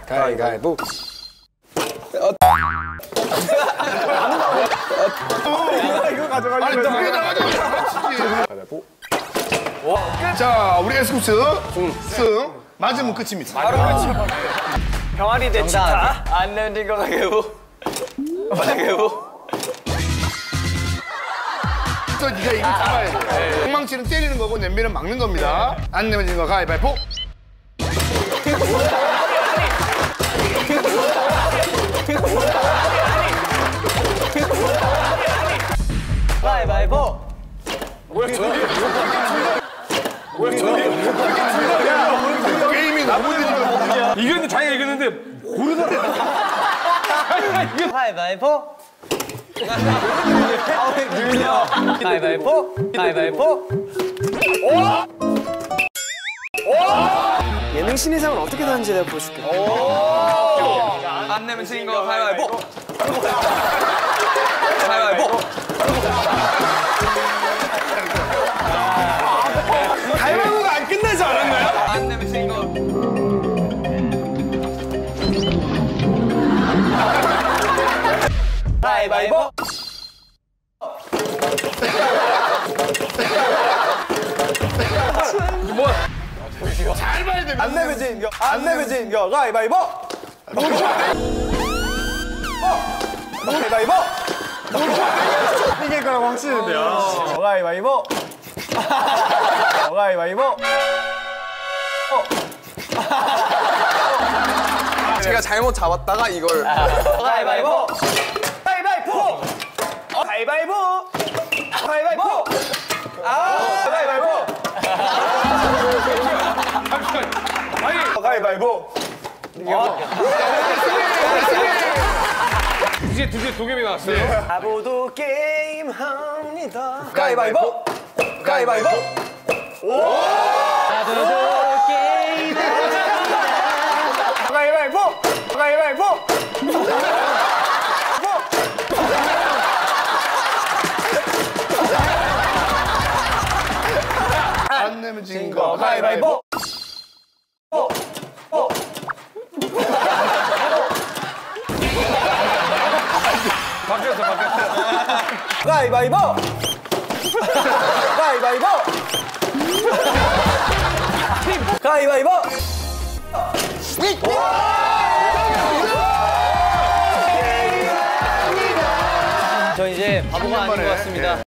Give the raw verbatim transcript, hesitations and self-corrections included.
가위가위보. 이거 가져가려고. 아니 너 위에다 가져가. 가위바위보. 자, 우리 에스쿱스 승. 맞으면 끝입니다. 바로 끝이야. 병아리 대 치타. 안 내면 거 가위바위보. 가위바위보. 또 네가 이거 잡아야 돼. 엉망치는 때리는 거고 냄비는 막는 겁니다. 안 내면 진 거 가위바위보. 가위바위보. 게임이 너무 재밌어. 이겼는데 자기가 이겼는데 고르더라. 가위바위보. 가위바위보. 가위바위보. 예능 신인상은 어떻게 사는지 내가 보여줄게. 안 내면 진 거 가위바위보. 가위바위보. 가위바위보가 안 끝나지 않았나요? 안 내면 진 거. 가위바위보. 잘 봐야 돼. 안 내면 진 거. 안 내면 진 거. 가위바위보. 가위바위보. 이길 거라고 확신인데요. 가위바위보. 가위바위보. 제가 잘못 잡았다가 이걸. 가위바위보. 가위바위보. 가위바위보. 가위바위보. 아, 가위바위보. 가위바위보. 이제 드디어 도겸이 나왔어요. 바보도 게임 합니다. 가위바위보. 가위바위보. 나도 게임. 가위바위보. 가위바위보. 안 내면 진 거 가위바위보. 바뀌었어, 바뀌었어. 가위바위보. 가위바위보. 가위바위보. 저 이제 바보가 아닌 것 같습니다.